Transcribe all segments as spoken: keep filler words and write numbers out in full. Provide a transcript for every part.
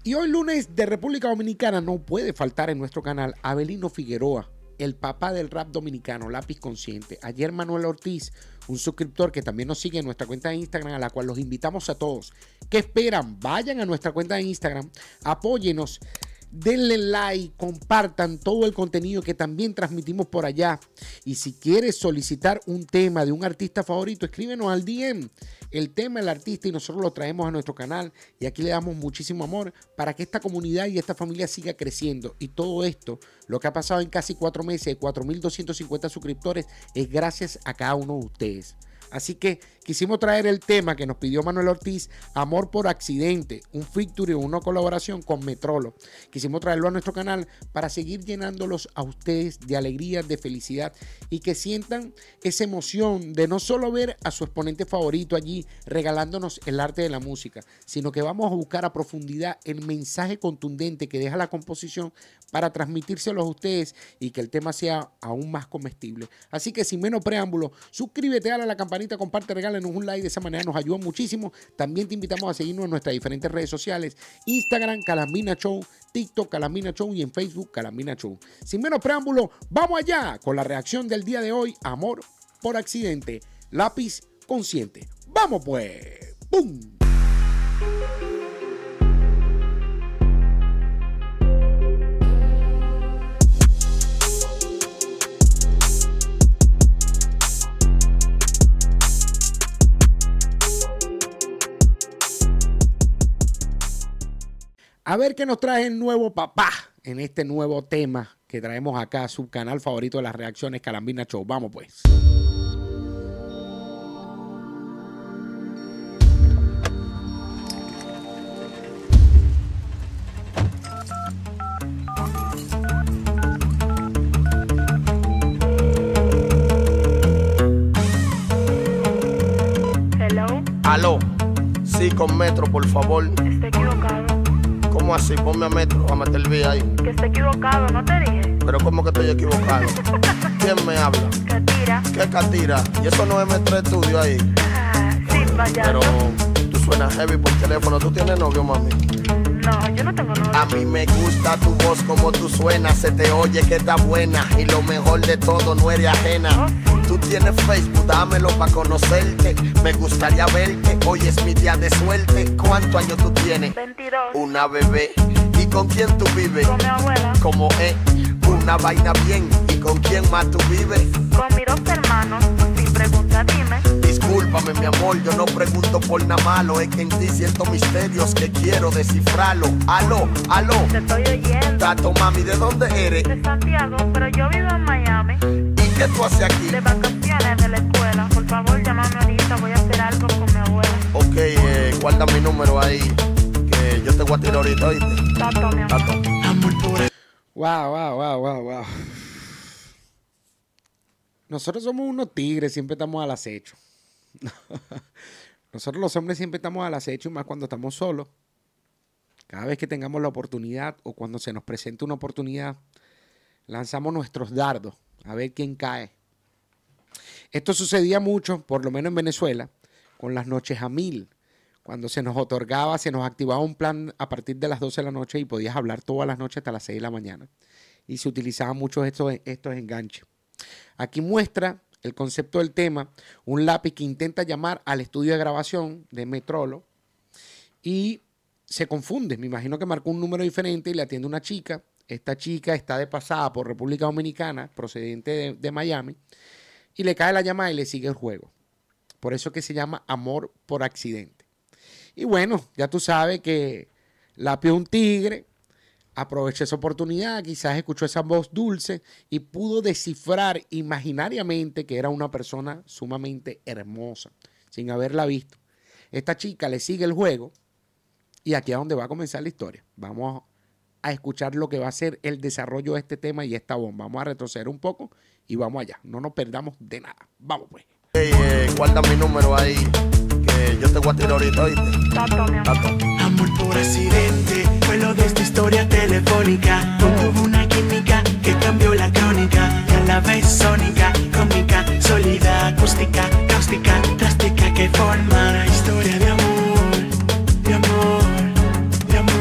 Y hoy lunes de República Dominicana no puede faltar en nuestro canal Abelino Figueroa, el papá del rap dominicano, Lápiz Consciente. Ayer Manuel Ortiz, un suscriptor que también nos sigue en nuestra cuenta de Instagram, a la cual los invitamos a todos. ¿Qué esperan? Vayan a nuestra cuenta de Instagram, apóyenos, denle like, compartan todo el contenido que también transmitimos por allá. Y si quieres solicitar un tema de un artista favorito, escríbenos al D M el tema del artista y nosotros lo traemos a nuestro canal. Y aquí le damos muchísimo amor para que esta comunidad y esta familia siga creciendo. Y todo esto, lo que ha pasado en casi cuatro meses de cuatro mil doscientos cincuenta suscriptores, es gracias a cada uno de ustedes. Así que quisimos traer el tema que nos pidió Manuel Ortiz, Amor por Accidente, un featuring o una colaboración con Metrolo. Quisimos traerlo a nuestro canal para seguir llenándolos a ustedes de alegría, de felicidad y que sientan esa emoción de no solo ver a su exponente favorito allí regalándonos el arte de la música, sino que vamos a buscar a profundidad el mensaje contundente que deja la composición para transmitírselo a ustedes y que el tema sea aún más comestible. Así que sin menos preámbulo, suscríbete, dale a la campanita, comparte, regálanos un like, de esa manera nos ayuda muchísimo. También te invitamos a seguirnos en nuestras diferentes redes sociales, Instagram, Calambina Show, TikTok, Calambina Show y en Facebook, Calambina Show. Sin menos preámbulo, vamos allá con la reacción del día de hoy, Amor por Accidente, Lápiz Consciente. ¡Vamos pues! ¡Pum! A ver qué nos trae el nuevo papá en este nuevo tema que traemos acá a su canal favorito de las reacciones, Calambina Show. Vamos pues. Hello. Aló. Sí, con Metro, por favor. Está equivocado. ¿Cómo así? Ponme a Metro, a meter el B ahí. Que está equivocado, no te dije. Pero ¿cómo que estoy equivocado? ¿Quién me habla? Catira. ¿Qué Catira? ¿Y eso no es Metro Estudio ahí? Ah, sí, vaya. Pero tú suenas heavy por teléfono. ¿Tú tienes novio, mami? No, yo no tengo novio. A mí me gusta tu voz, como tú suenas. Se te oye que está buena. Y lo mejor de todo, no eres ajena. Tú tienes Facebook, dámelo pa' conocerte. Me gustaría verte, hoy es mi día de suerte. ¿Cuántos años tú tienes? veintidós. Una bebé. ¿Y con quién tú vives? Con mi abuela. Como es una vaina bien. ¿Y con quién más tú vives? Con mis dos hermanos. Sin pregunta, dime. Discúlpame, mi amor, yo no pregunto por nada malo. Es que en ti siento misterios que quiero descifrarlo. Aló, aló. Te estoy oyendo. Tato, mami, ¿de dónde eres? De Santiago, pero yo vivo en Miami. ¿Y qué tú haces aquí? De vacaciones de la escuela. Por favor, llámame ahorita. Voy a hacer algo con mi abuela. Ok, eh, guarda mi número ahí. Que yo te voy a tirar ahorita, ¿oíste? Tato, mi amor. Tato. Amor por Wow, wow, wow, wow, wow. Nosotros somos unos tigres, siempre estamos al acecho. Nosotros los hombres siempre estamos al acecho, más cuando estamos solos. Cada vez que tengamos la oportunidad o cuando se nos presente una oportunidad, lanzamos nuestros dardos a ver quién cae. Esto sucedía mucho, por lo menos en Venezuela, con las noches a mil. Cuando se nos otorgaba, se nos activaba un plan a partir de las doce de la noche y podías hablar todas las noches hasta las seis de la mañana. Y se utilizaban muchos estos, estos enganches. Aquí muestra el concepto del tema, un lápiz que intenta llamar al estudio de grabación de Metrolo y se confunde. Me imagino que marcó un número diferente y le atiende una chica. Esta chica está de pasada por República Dominicana, procedente de, de Miami, y le cae la llamada y le sigue el juego. Por eso que se llama Amor por Accidente. Y bueno, ya tú sabes que Lápiz es un tigre, aprovechó esa oportunidad, quizás escuchó esa voz dulce y pudo descifrar imaginariamente que era una persona sumamente hermosa, sin haberla visto. Esta chica le sigue el juego y aquí es donde va a comenzar la historia. Vamos a escuchar lo que va a ser el desarrollo de este tema y esta bomba. Vamos a retroceder un poco y vamos allá. No nos perdamos de nada. Vamos pues. Hey, eh, guarda mi número ahí, que yo te voy a tirar ahorita, ¿oíste? Tato, mi amor. Tato. Amor por accidente, fue lo de esta historia telefónica. Hubo una química que cambió la crónica. Y a la vez sónica, cómica, sólida, acústica, cáustica, drástica, que forma una historia de amor, de amor, de amor,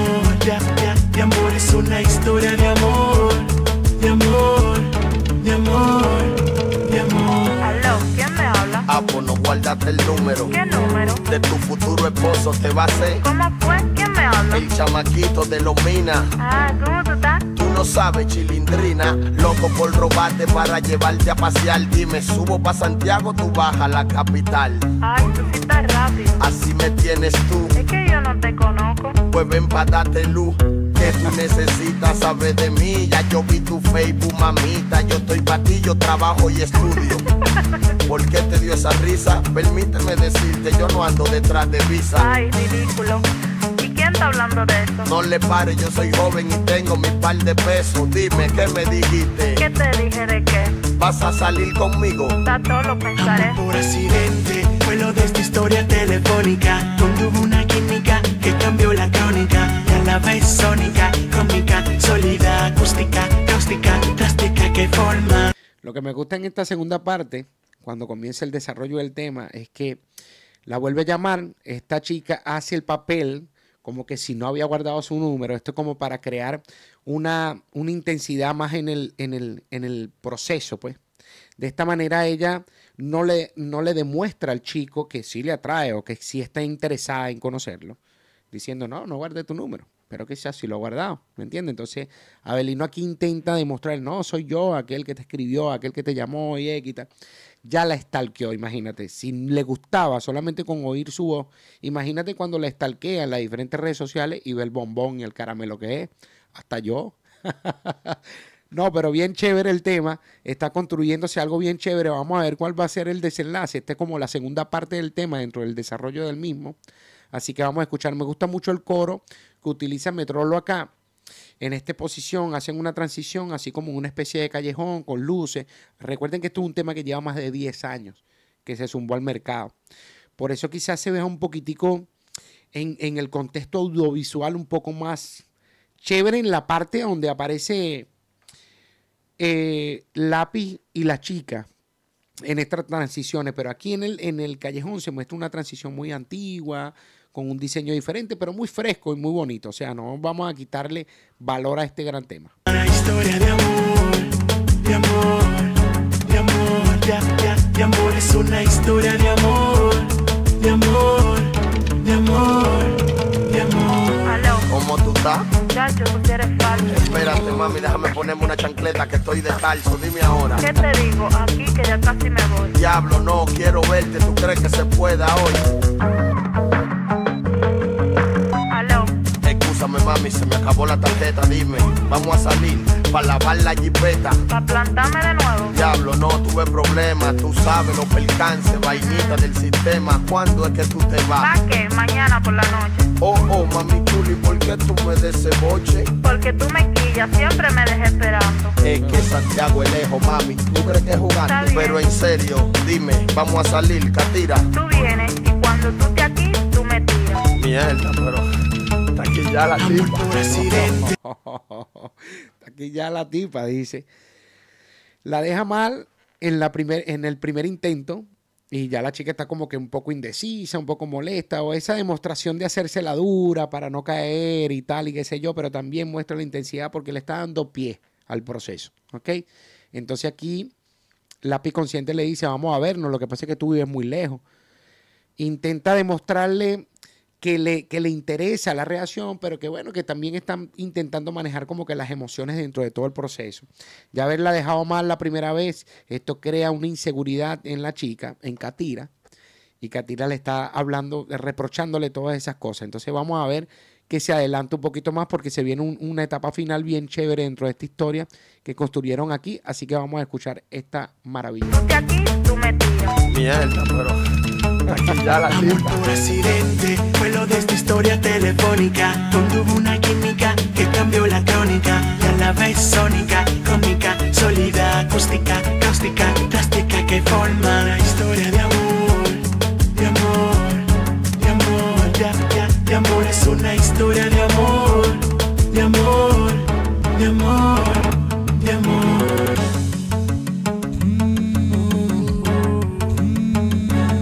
de, de, de amor, es una historia de amor, de amor, de amor, de amor. Aló, ¿quién me habla? Ah, pues no guardaste el número ¿Qué número? de tu futuro esposo, te va a hacer ¿Cómo fue? ¿Quién me habla? el chamaquito de los minas. Ah, ¿cómo tú estás? Tú no sabes, chilindrina, loco por robarte para llevarte a pasear. Dime, subo pa' Santiago, tú bajas a la capital. Ay, tú sí estás rápido. Así me tienes tú, Es que yo no te conozco. pues ven pa' darte luz. Que tú necesitas saber de mí. Ya yo vi tu Facebook, mamita. Yo estoy pa' ti, yo trabajo y estudio. ¿Por qué te dio esa risa? Permíteme decirte, yo no ando detrás de visa. Ay, ridículo. ¿Y quién está hablando de eso? No le pares, yo soy joven y tengo mi par de pesos. Dime, ¿qué me dijiste? ¿Qué te dije de qué? ¿Vas a salir conmigo? Está todo lo pensaré. Amor por accidente, fue lo de esta historia telefónica, donde hubo una química que cambió la crónica, y a la vez sónica, cómica, sólida, acústica, cáustica, drástica, que forma. Lo que me gusta en esta segunda parte, cuando comienza el desarrollo del tema, es que la vuelve a llamar, esta chica hace el papel como que si no había guardado su número. Esto es como para crear una, una intensidad más en el, en, el, en el proceso, pues. De esta manera ella no le, no le demuestra al chico que sí le atrae o que sí está interesada en conocerlo, diciendo, no, no guarde tu número, pero quizás sí lo ha guardado, ¿me entiendes? Entonces, Avelino aquí intenta demostrar, no, soy yo, aquel que te escribió, aquel que te llamó y X. Ya la stalkeó, imagínate. Si le gustaba solamente con oír su voz, imagínate cuando la stalkea en las diferentes redes sociales y ve el bombón y el caramelo que es. Hasta yo. No, pero bien chévere el tema. Está construyéndose algo bien chévere. Vamos a ver cuál va a ser el desenlace. Esta es como la segunda parte del tema dentro del desarrollo del mismo. Así que vamos a escuchar. Me gusta mucho el coro que utiliza Metrolo acá. En esta posición hacen una transición así como una especie de callejón con luces. Recuerden que esto es un tema que lleva más de diez años que se zumbó al mercado. Por eso quizás se vea un poquitico en, en el contexto audiovisual un poco más chévere en la parte donde aparece eh, Lápiz y la chica en estas transiciones. Pero aquí en el, en el callejón se muestra una transición muy antigua, con un diseño diferente, pero muy fresco y muy bonito. O sea, no vamos a quitarle valor a este gran tema. Una historia de amor, de amor, de amor, de, de, de amor, es una historia de amor, de amor, de amor, de amor. Aló, ¿Cómo tú estás? chacho, tú sí eres falso. Espérate, mami, déjame ponerme una chancleta que estoy descalzo. Dime ahora. ¿Qué te digo? Aquí que ya casi me voy. Diablo, no quiero verte. ¿Tú crees que se pueda hoy? Aló, Excúsame, mami, se me acabó la tarjeta. Dime, vamos a salir para lavar la jipeta. ¿para plantarme de nuevo? Diablo, no tuve problemas. Tú sabes los percances, vainita del sistema. ¿Cuándo es que tú te vas? ¿Para qué? Mañana por la noche. Oh, oh, mami chuli, ¿por qué tú me des ese boche? Porque tú me quillas, siempre me dejé esperando. Es que Santiago es lejos, mami. ¿Tú crees que es Está jugando? bien. Pero en serio, dime, vamos a salir, Catira. Tú vienes y cuando tú te aquí, tú me tiras. Mierda, pero está aquí ya la Amor tipa. por accidente. Aquí ya la tipa dice. La deja mal en, la primer, en el primer intento y ya la chica está como que un poco indecisa, un poco molesta, o esa demostración de hacerse la dura para no caer y tal y qué sé yo, pero también muestra la intensidad porque le está dando pie al proceso, ¿ok? Entonces aquí Lápiz Consciente le dice, vamos a vernos, lo que pasa es que tú vives muy lejos. Intenta demostrarle que le, que le interesa la reacción, pero que bueno, que también están intentando manejar como que las emociones dentro de todo el proceso. Ya haberla dejado mal la primera vez, esto crea una inseguridad en la chica, en Catira, y Catira le está hablando, reprochándole todas esas cosas. Entonces vamos a ver que se adelanta un poquito más porque se viene un, una etapa final bien chévere dentro de esta historia que construyeron aquí, así que vamos a escuchar esta maravilla. Tú te aquí, tú me tiras. Mierda, pero aquí ya la Amor tipa. por accidente, fue lo de esta historia telefónica, donde hubo una química que cambió la crónica, y a la vez sónica, cómica, sólida, acústica, cáustica, drástica, que forma una historia de amor, de amor, de amor, de, de, de amor, es una historia de amor, de amor, de amor, de amor.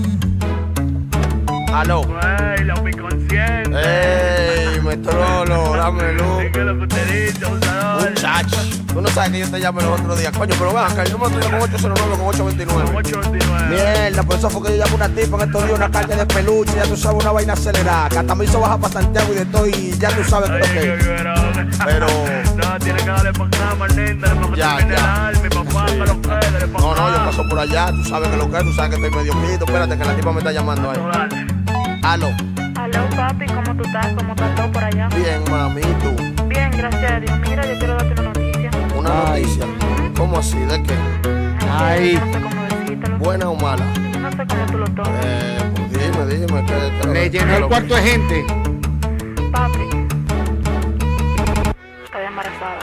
Aló. Güey, la consciente. Ey, Metrolo, Salud. ¿Qué es lo que usted dice, abusador? Muchacho, tú no sabes que yo te llamé los otros días. Coño, pero baja, el número tuyo con ocho cero nueve con ocho veintinueve. ocho veintinueve. Mierda, por eso fue que yo llamo a una tipa en estos días, una calle de peluche, ya tú sabes, una vaina acelerada. Que hasta me hizo bajar para Santiago y de todo, y ya tú sabes que lo que es. Pero... No, tiene que darle para acá, más linda, para que Ya, termine el ya. alma, mi papá, que lo quede, dale pa' No, no, acá. yo paso por allá, tú sabes que lo que es, tú sabes que estoy medio quito. Espérate, que la tipa me está llamando ahí. No, dale. Aló, Aló, papi, ¿cómo tú estás? ¿Cómo está todo por allá? bien, mami, ¿y tú? Bien, gracias a Dios. Mira, yo quiero darte una noticia. Una Ay. noticia. ¿Cómo así? ¿De qué? Ay. Yo no sé cómo decírtelo. ¿Buena o mala? Yo no sé cómo tú lo tomas. Eh, pues dime, dime. ¿qué, qué, Le qué- llenó qué el lo cuarto que- de gente. Papi, estoy embarazada.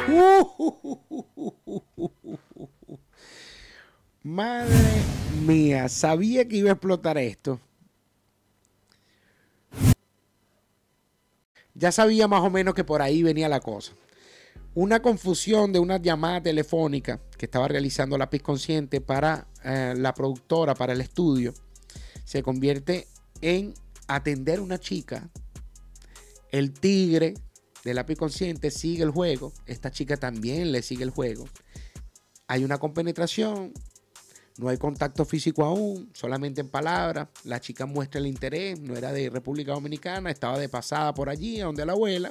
Madre mía, sabía que iba a explotar esto. Ya sabía más o menos que por ahí venía la cosa. Una confusión de una llamada telefónica que estaba realizando Lápiz Consciente para eh, la productora, para el estudio, se convierte en atender a una chica. El tigre de Lápiz Consciente sigue el juego. Esta chica también le sigue el juego. Hay una compenetración. No hay contacto físico aún, solamente en palabras. La chica muestra el interés, no era de República Dominicana, estaba de pasada por allí, a donde la abuela.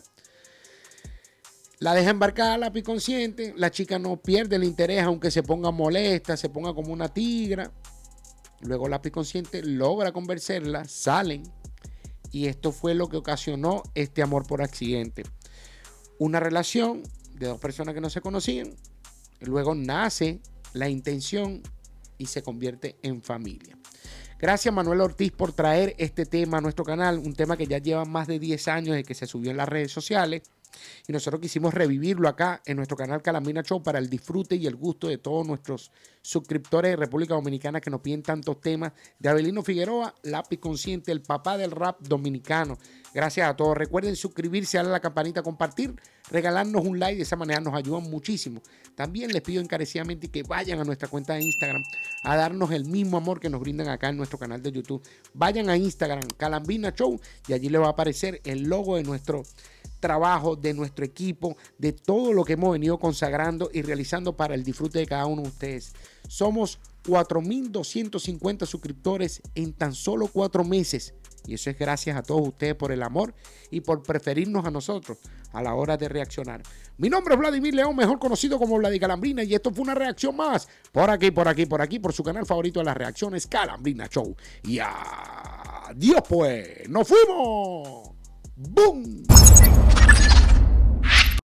La deja embarcada, Lápiz Consciente. La chica no pierde el interés, aunque se ponga molesta, se ponga como una tigra. Luego Lápiz Consciente logra convencerla, salen. Y esto fue lo que ocasionó este amor por accidente. Una relación de dos personas que no se conocían. Luego nace la intención y se convierte en familia. Gracias, Manuel Ortiz, por traer este tema a nuestro canal, un tema que ya lleva más de diez años de que se subió en las redes sociales y nosotros quisimos revivirlo acá en nuestro canal Calambina Show para el disfrute y el gusto de todos nuestros suscriptores de República Dominicana que nos piden tantos temas de Abelino Figueroa, Lápiz Consciente, el papá del rap dominicano. Gracias a todos. Recuerden suscribirse, darle a la campanita, compartir, regalarnos un like. De esa manera nos ayudan muchísimo. También les pido encarecidamente que vayan a nuestra cuenta de Instagram a darnos el mismo amor que nos brindan acá en nuestro canal de YouTube. Vayan a Instagram, Calambina Show, y allí les va a aparecer el logo de nuestro trabajo, de nuestro equipo, de todo lo que hemos venido consagrando y realizando para el disfrute de cada uno de ustedes. Somos cuatro mil doscientos cincuenta suscriptores en tan solo cuatro meses. Y eso es gracias a todos ustedes por el amor y por preferirnos a nosotros a la hora de reaccionar. Mi nombre es Vladimir León, mejor conocido como Vladi Calambrina, y esto fue una reacción más por aquí, por aquí, por aquí, por su canal favorito de las reacciones, Calambrina Show. Y adiós pues, ¡nos fuimos! ¡Boom!